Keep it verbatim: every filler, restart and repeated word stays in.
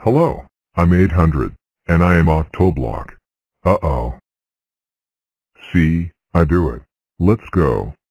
Hello, I'm eight hundred, and I am Octoblock. Uh-oh. See, I do it. Let's go.